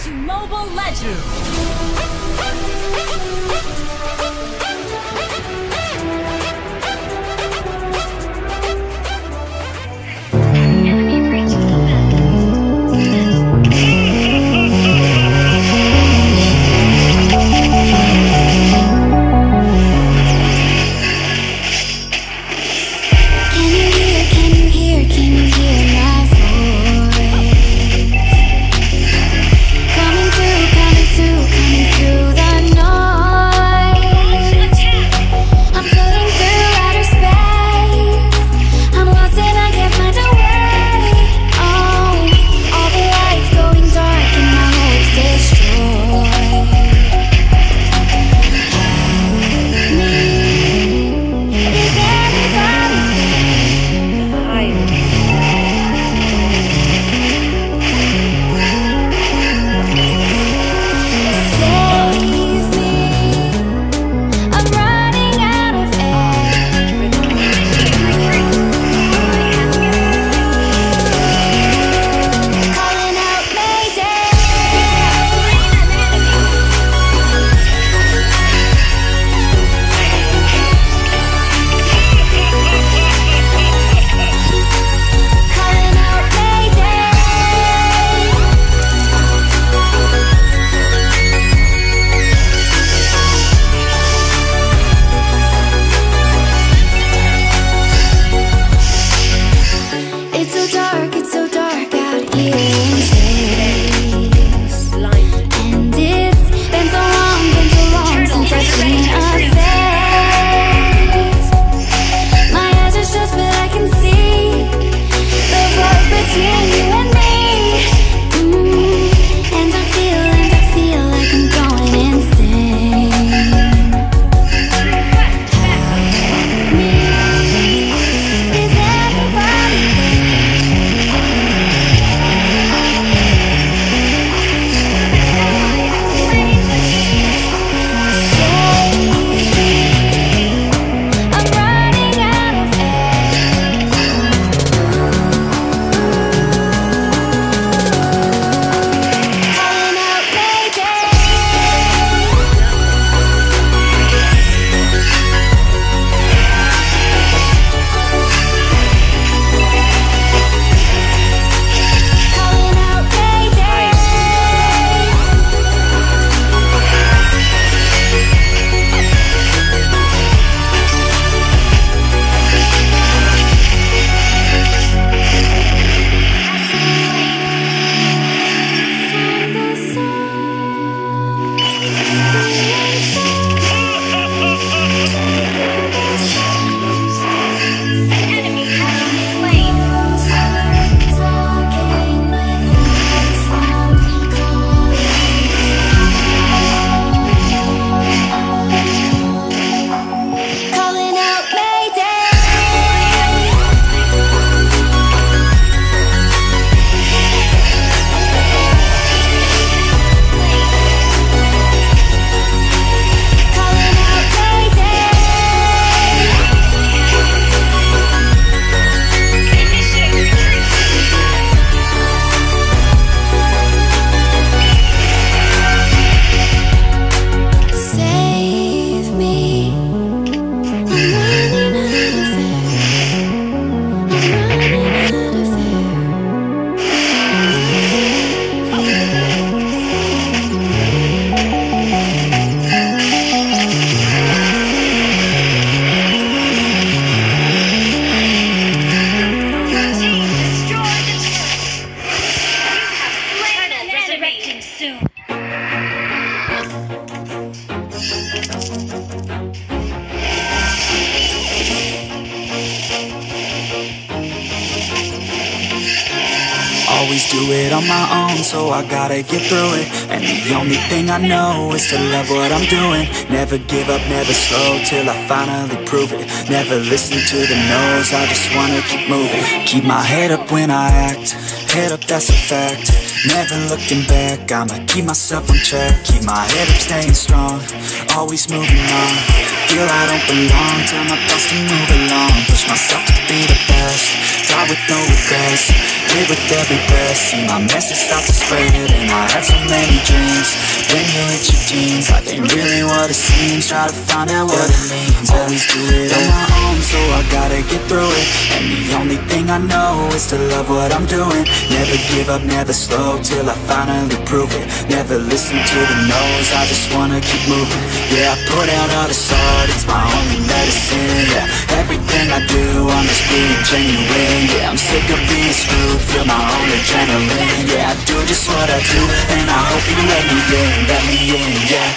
to Mobile Legends! Always do it on my own, so I gotta get through it. And the only thing I know is to love what I'm doing. Never give up, never slow, till I finally prove it. Never listen to the no's, I just wanna keep moving. Keep my head up when I act, head up, that's a fact. Never looking back, I'ma keep myself on track. Keep my head up, staying strong, always moving on. Feel I don't belong, tell my thoughts to move along. Push myself to be the best, die with no regrets, live with every breath. See my message start to spread, and I had so many dreams. When you hit your teens, life ain't really what it seems. Try to find out what it means. Always do it on my own, so I gotta get through it. And the only thing I know is to love what I'm doing. Never give up, never slow, till I finally prove it. Never listen to the no's, I just wanna keep moving. Yeah, I put out all this art, it's my only medicine. Yeah, everything I do, I'm just being genuine. Yeah, I'm sick of being screwed, feel my own adrenaline. Yeah, I do just what I do, and I hope you let me in, yeah.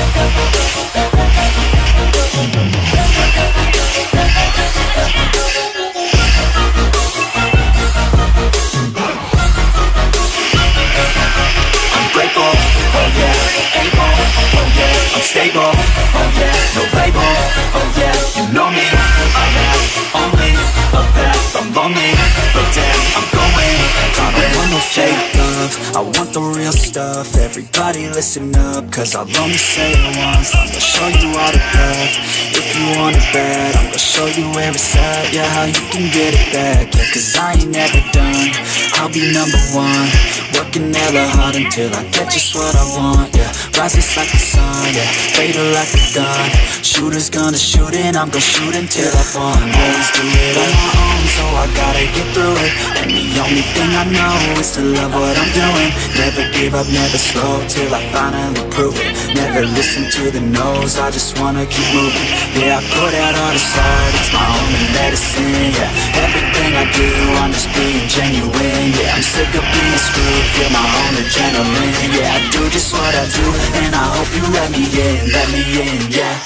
I'm grateful, oh yeah, able, oh yeah, I'm stable, oh yeah, no label, oh yeah, you know me, I have only a path, I'm lonely, but damn, I'm going, I want no fake love, I want the real stuff. Everybody listen up, cause I'll only say it once. I'm gonna show you all the love, if you want it bad. I'm gonna show you where it's at, yeah, how you can get it back. Yeah, cause I ain't never done, I'll be number one. Working hella hard until I get just what I want, yeah. Rises like the sun, yeah, fatal like a gun. Shooters gonna shoot and I'm gonna shoot until I fall. Always do it on my own, so I gotta get through it. And the only thing I know is to love what I'm doing. Never give up, never slow, till I finally prove it. Never listen to the no's, I just wanna keep moving. Yeah, I put out all this art, it's my only medicine. Yeah, everything I do, I'm just being genuine. Yeah, I'm sick of being screwed, feel my own adrenaline. Yeah, I do just what I do, and I hope you let me in, yeah.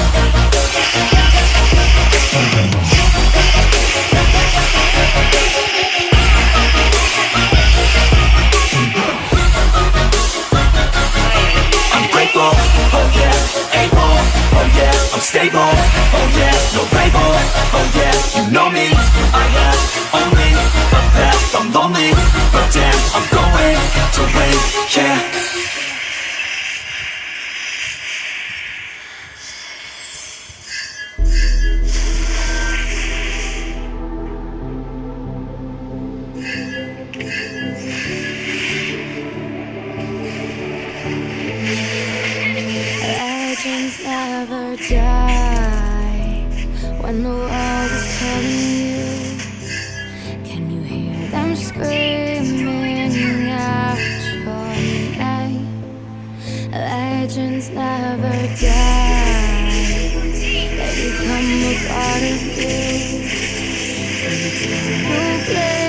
I'm grateful, oh yeah, able, oh yeah, I'm stable, oh yeah, no label, oh yeah, you know me, I have only a path, I'm lonely, but damn, I'm going to win, yeah. Legends never die when the world is calling you. Can you hear them screaming out your name? Legends never die, they become a part of you. Every time you play